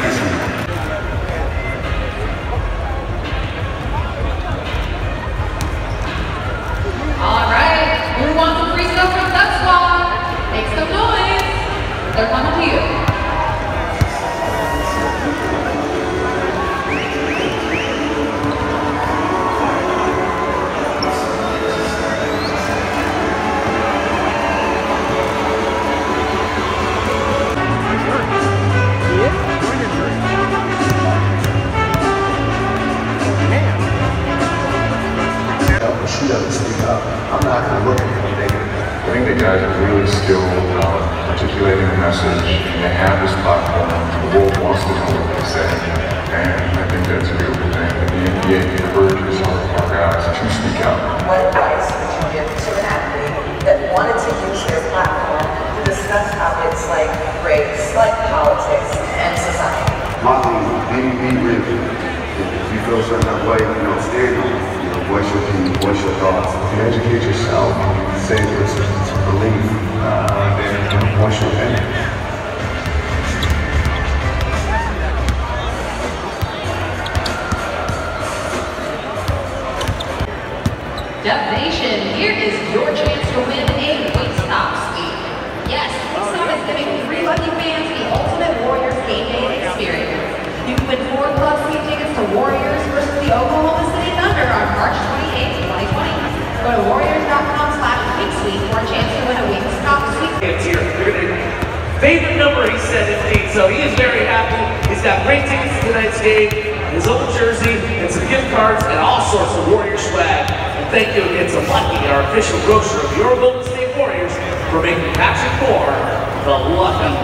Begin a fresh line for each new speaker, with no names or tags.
All right, who wants to free stuff from that squad? Make some noise. They're coming to you.
She doesn't speak up. I'm not going to look at her negative.
I think the guys are really skilled about articulating the message, and they have this platform. The world wants to know what they say, and I think that's a real good thing. And the NBA encourages our guys to speak out.
What advice would you give to an athlete that wanted to use their platform to discuss topics like race, like politics, and society?
My thing, be real. If you feel a certain way, stand on it. Voice your opinion, voice your thoughts.
If you educate yourself, you say this is belief, then voice your opinion.
Dub Nation, here is your chance to win a Wingstop suite. Yes, Wingstop is giving 3 lucky fans the ultimate Warriors game day experience. You can win 4 club suite tickets to Warriors versus the Oklahoma City Thunder on March 28, 2020. Go to warriors.com/wingsuite for a chance to win a Wingstop suite.
It's here. Favorite number, he said 15, so he is very happy. He's got great tickets to tonight's game, his old jersey, and some gift cards, and all sorts of Warrior swag. And thank you again to Lucky, our official grocer of your Golden State Warriors, for making Patrick Moore the lucky